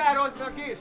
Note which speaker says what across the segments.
Speaker 1: gitároznak is!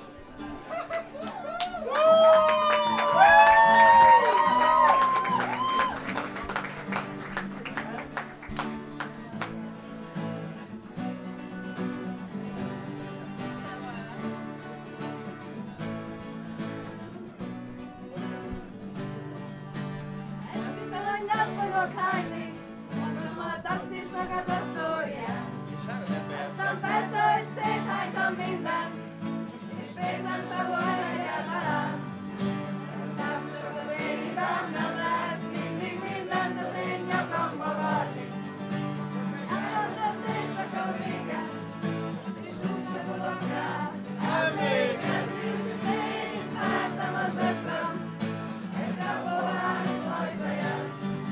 Speaker 2: Nem fogok hányni, mondom a taxisnak az a sztóriát. Aztán persze, hogy széthánytam mindent, és pénzem se volt egyáltalán. Nem csak az én hibám, nem lehet mindig mindent az én nyakamba varni. Elrendett éjszaka vége, és úgy se tudok rá emlékezni. Én vártam az ötvön, egy raboház ajtaján.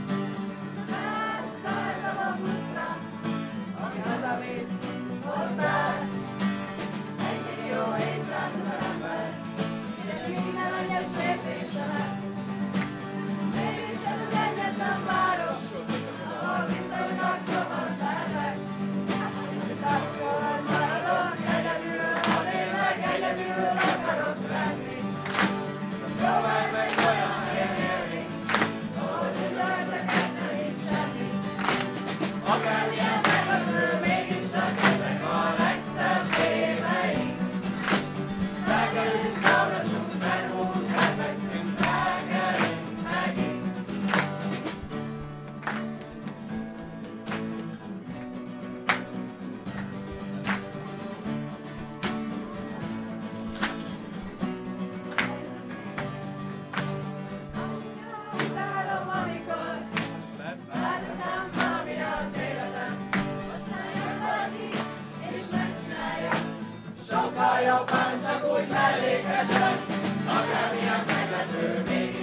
Speaker 2: Szálltam a buszra, ami hazavitt hozzád. 1.700.000 ember, ide minden egyes lépésemet. Mégis ez az egyetlen város, ahol viszonylag szabad lehetek. Csak akkor maradok egyedül, ha tényleg egyedül akarok lenni. Próbálj meg olyan helyen élni, ahol üdvözlökesen nincs semmi. Akármilyen meglepő, mégiscsak ezek a legszebb éveink. Felkelünk, hallgatunk, megmúlt, megfekszünk, felkelünk megint. Utálom, amikor ráteszem valamire az életem. Aztán jön valaki, és megcsinálja. Sokkal jobban, csak úgy mellékesen. Akármilyen meglepő, mégis